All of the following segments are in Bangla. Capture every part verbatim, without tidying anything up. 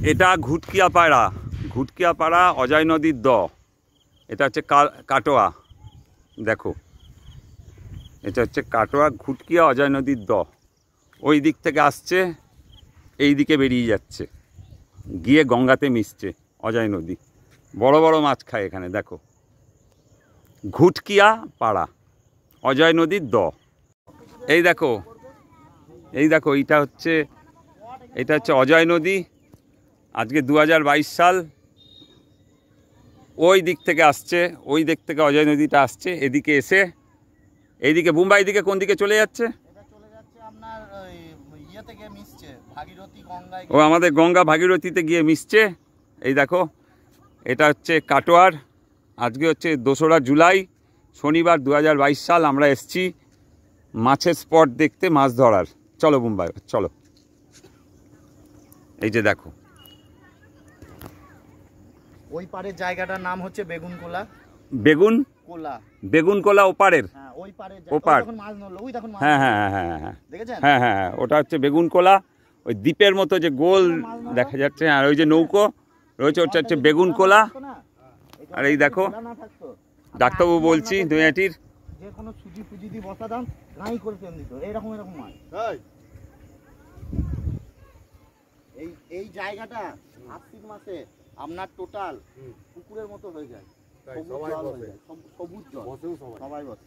এটা ঘুটকিয়া পাড়া, ঘুটকিয়া পাড়া অজয় নদীর দ। এটা হচ্ছে কাটোয়া, দেখো এটা হচ্ছে কাটোয়া ঘুটকিয়া অজয় নদীর দ। ওই দিক থেকে আসছে, এই দিকে বেরিয়ে যাচ্ছে, গিয়ে গঙ্গাতে মিশছে অজয় নদী। বড় বড় মাছ খায় এখানে, দেখো ঘুটকিয়া পাড়া অজয় নদীর দ। এই দেখো, এই দেখো এইটা হচ্ছে, এটা হচ্ছে অজয় নদী। আজকে দু হাজার বাইশ সাল। ওই দিক থেকে আসছে, ওই দিক থেকে অজয় নদীটা আসছে, এদিকে এসে এইদিকে মুম্বাই দিকে কোন দিকে চলে যাচ্ছে? ও আমাদের গঙ্গা ভাগীরথীতে গিয়ে মিশছে। এই দেখো এটা হচ্ছে কাটোয়ার। আজকে হচ্ছে দোসরা জুলাই শনিবার দু হাজার বাইশ সাল। আমরা এসছি মাছের স্পট দেখতে, মাছ ধরার। চলো মুম্বাই চলো। এই যে দেখো ওই পারের জায়গাটার নাম হচ্ছে বেগুন কোলা। বেগুন কোলা, বেগুন কোলা ওপারের, হ্যাঁ ওই পারের ওপার। মাছ ধরলো, ওই দেখুন হ্যাঁ হ্যাঁ হ্যাঁ হ্যাঁ দেখেছেন? হ্যাঁ হ্যাঁ হ্যাঁ ওটা হচ্ছে বেগুন কোলা। ওই দ্বীপের মতো যে গোল দেখা যাচ্ছে, আর ওই যে নৌকো রয়েছে ওটা হচ্ছে বেগুন কোলা। আর এই দেখো ডাক্তারবাবু বলছি নৈহাটির, যে কোনো সুজি ফুজি দিয়ে বসা দাম নাই করে ফেল দিত এইরকম এরকম মাছ। এই এই জায়গাটা আশ্বিন মাসে আপনার টোটাল পুকুরের মতো হয়ে যায়, সবুজ জল, সবাই বসে।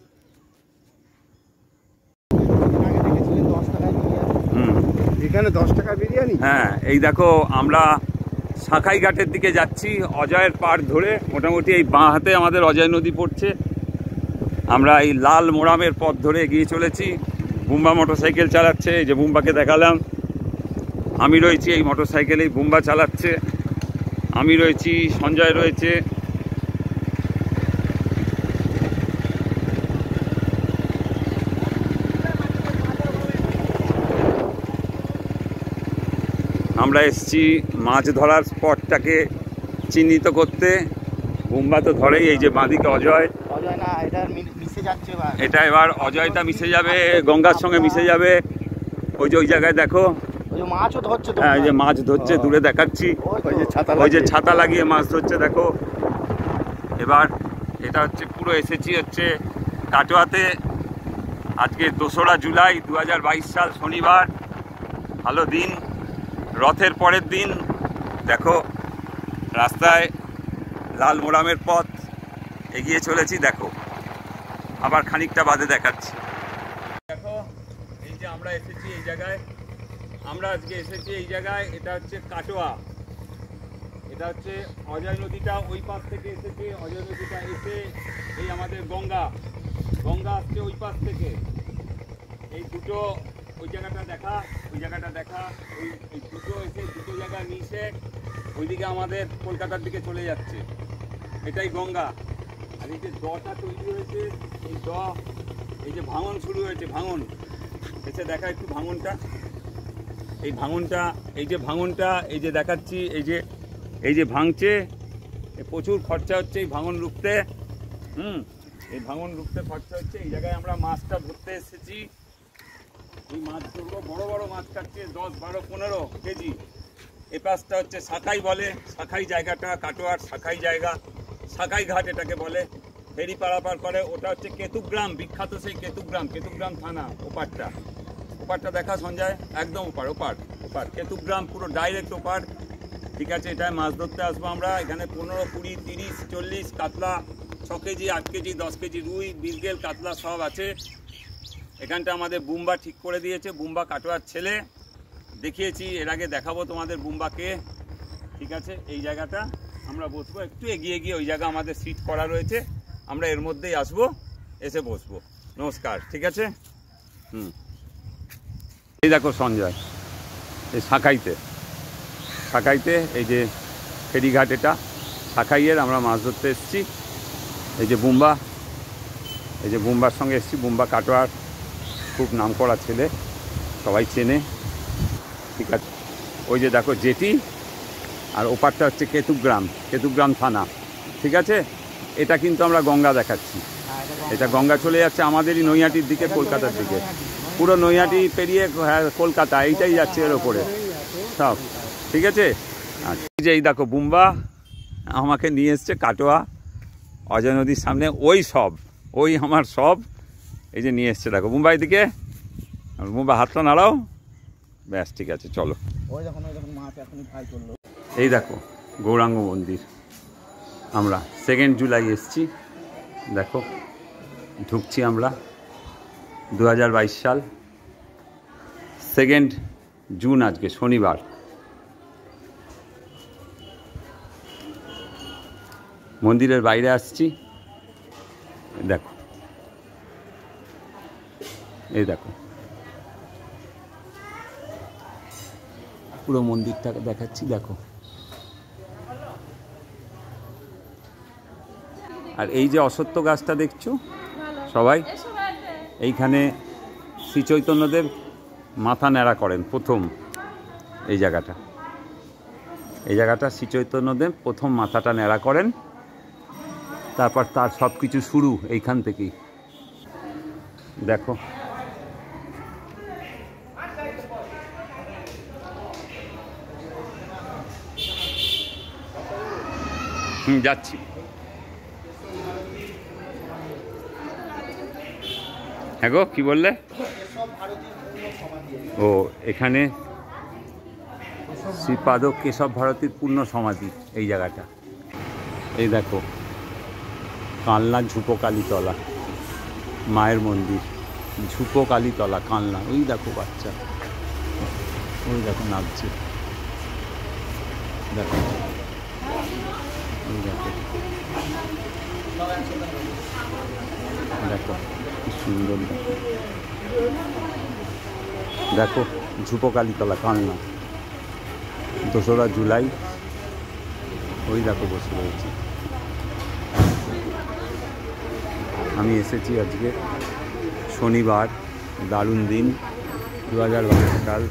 এখানে দশ টাকা বিরিয়ানি। হ্যাঁ এই দেখো আমরা সাখাই ঘাটের দিকে যাচ্ছি অজয়ের পাড় ধরে। মোটামুটি এই বাঁ হাতে আমাদের অজয় নদী পড়ছে। আমরা এই লাল মোরামের পথ ধরে এগিয়ে চলেছি। বুম্বা মোটর সাইকেল চালাচ্ছে, এই যে বুম্বাকে দেখালাম। আমি রয়েছি এই মোটর সাইকেলেই, বুম্বা চালাচ্ছে। আমি রয়েছি, সঞ্জয় রয়েছে। আমরা এসছি মাছ ধরার স্পটটাকে চিহ্নিত করতে। বুম্বা তো ধরেই, এই যে বাঁদিকে অজয়, এটা এবার অজয়টা মিশে যাবে গঙ্গার সঙ্গে মিশে যাবে। ওই যে ওই জায়গায় দেখো মাছও ধরছে, হ্যাঁ এই যে মাছ ধরছে, দূরে দেখাচ্ছি ওই যে ছাতা লাগিয়ে মাছ ধরছে, দেখো। এবার এটা হচ্ছে পুরো এসেছি হচ্ছে কাটোয়াতে। আজকে দোসরা জুলাই দু হাজার বাইশ সাল শনিবার, ভালো দিন, রথের পরের দিন। দেখো রাস্তায় লাল মোরামের পথ এগিয়ে চলেছি, দেখো আবার খানিকটা বাদে দেখাচ্ছি। দেখো এই যে আমরা এসেছি এই জায়গায়, আমরা আজকে এসেছি এই জায়গায়। এটা হচ্ছে কাটোয়া, এটা হচ্ছে অজয় নদীটা ওই পাশ থেকে এসেছে। অজয় নদীটা এসে এই আমাদের গঙ্গা, গঙ্গা আসছে ওই পাশ থেকে। এই দুটো, ওই জায়গাটা দেখা, ওই জায়গাটা দেখা, ওই ওই দুটো এসে দুটো জায়গা মিশে ওইদিকে আমাদের কলকাতার দিকে চলে যাচ্ছে। এটাই গঙ্গা। আর এই যে দটা তৈরি হয়েছে, এই দ, এই যে ভাঙন শুরু হয়েছে, ভাঙন এসে দেখা একটু ভাঙনটা, এই ভাঙনটা, এই যে ভাঙনটা, এই যে দেখাচ্ছি, এই যে এই যে ভাঙছে, প্রচুর খরচা হচ্ছে এই ভাঙন রুখতে। হুম এই ভাঙন রুখতে খরচা হচ্ছে। এই জায়গায় আমরা মাছটা ধরতে এসেছি। এই মাছগুলো বড় বড় মাছ কাটছে, দশ বারো পনেরো কেজি। এ পাশটা হচ্ছে সাখাই বলে, সাখাই জায়গাটা কাটোয়ার সাখাই জায়গা, সাখাই ঘাট এটাকে বলে। ফেরি পারাপার করে, ওটা হচ্ছে কেতুগ্রাম, বিখ্যাত সেই কেতুগ্রাম, কেতুগ্রাম থানা। ওপারটা, ওপারটা দেখা সঞ্জয়, একদম ওপার, ওপার ওপার কেতুগ্রাম, পুরো ডাইরেক্ট ওপার। ঠিক আছে, এটায় মাছ ধরতে আসবো আমরা। এখানে পনেরো কুড়ি তিরিশ চল্লিশ কাতলা, ছ কেজি আট কেজি দশ কেজি রুই, বিলগেল কাতলা সব আছে। এখানটা আমাদের বুম্বা ঠিক করে দিয়েছে, বুম্বা কাটোয়ার ছেলে, দেখিয়েছি এর আগে, দেখাবো তোমাদের বুম্বাকে। ঠিক আছে, এই জায়গাটা আমরা বসবো, একটু এগিয়ে গিয়ে ওই জায়গা আমাদের সিট করা রয়েছে, আমরা এর মধ্যেই আসবো, এসে বসবো। নমস্কার, ঠিক আছে। হুম এই দেখো সঞ্জয়, এই সাখাইতে, সাখাইতে এই যে ফেরিঘাট, এটা সাখাইয়ের আমরা মাছ ধরতে এসেছি। এই যে বুম্বা, এই যে বুম্বার সঙ্গে এসেছি। বুম্বা কাটোয়ার খুব নাম করা ছেলে, সবাই চেনে। ঠিক আছে, ওই যে দেখো জেটি, আর ওপারটা হচ্ছে কেতুগ্রাম, কেতুগ্রাম থানা। ঠিক আছে, এটা কিন্তু আমরা গঙ্গা দেখাচ্ছি, এটা গঙ্গা চলে যাচ্ছে আমাদেরই নৈহাটির দিকে, কলকাতার দিকে। পুরো নৈহাটি পেরিয়ে কলকাতা, এইটাই যাচ্ছে এর ওপরে সব। ঠিক আছে। আচ্ছা, এই যে এই দেখো বুম্বা আমাকে নিয়ে এসছে কাটোয়া অজয় নদীর সামনে, ওই সব ওই আমার সব এই যে নিয়ে এসছে দেখো বুম্বা, এদিকে বুম্বা হাতটা নাড়াও, ব্যাস ঠিক আছে চলো। ওই যখন ওই যখন মাছ এখনই ফ্রাই করলো। এই দেখো গৌরাঙ্গ মন্দির, আমরা সেকেন্ড জুলাই এসছি, দেখো ঢুকছি আমরা দু হাজার বাইশ সাল সেকেন্ড জুন, আজকে শনিবার। মন্দিরের বাইরে আসছি, দেখো এই দেখো পুরো মন্দিরটা দেখাচ্ছি, দেখো। আর এই যে অশ্বত্থ গাছটা দেখছো সবাই, এইখানে শ্রী চৈতন্যদেব মাথা ন্যাড়া করেন প্রথম, এই জায়গাটা এই জায়গাটা শ্রী চৈতন্যদেব প্রথম মাথাটা ন্যাড়া করেন, তারপর তার সব কিছু শুরু এইখান থেকেই, দেখো। হুম যাচ্ছি। হ্যাঁ গো কী বললে? ও এখানে শ্রীপাদ কেশব ভারতীর পূর্ণ সমাধি এই জায়গাটা। এই দেখো কালনা ঝুপোকালীতলা মায়ের মন্দির, ঝুপোকালীতলা কালনা। ওই দেখো বাচ্চা, ওই দেখো নাচছে, দেখো ওই দেখো দেখো কি সুন্দর, দেখো দেখো ঝুপোকালীতলা কালনা, দোসরা জুলাই। ওই দেখো বসে রয়েছে। আমি এসেছি আজকে শনিবার, দারুণ দিন, দু হাজার বাইশ সাল।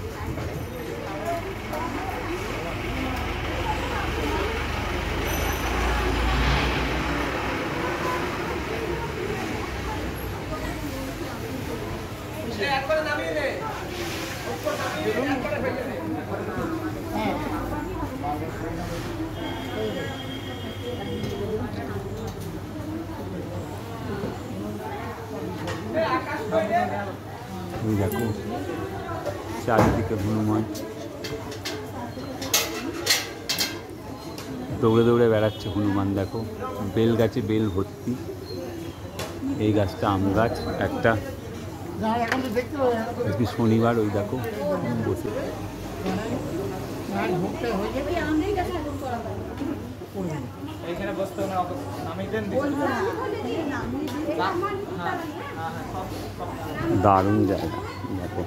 দেখো চারিদিকে হনুমান দৌড়ে দৌড়ে বেড়াচ্ছে, হনুমান দেখো, বেল গাছে বেল ভর্তি। এই গাছটা আম গাছ একটা, আজকে শনিবার। ওই দেখো বসে, দারুণ জায়গা দেখো।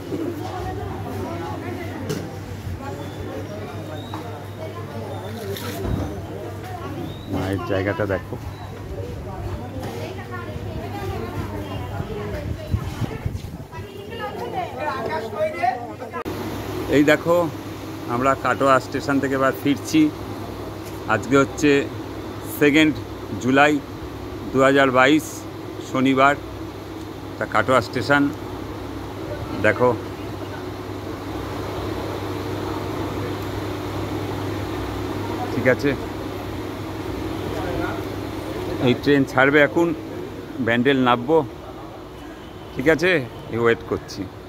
মায়ের জায়গাটা দেখো। এই দেখো আমরা কাটোয়া স্টেশন থেকে এবার ফিরছি। আজকে হচ্ছে সেকেন্ড জুলাই দু হাজার বাইশ শনিবার। তা কাটোয়া স্টেশন দেখো, ঠিক আছে। এই ট্রেন ছাড়বে এখন, ব্যান্ডেল নামবো, ঠিক আছে, এই ওয়েট করছি।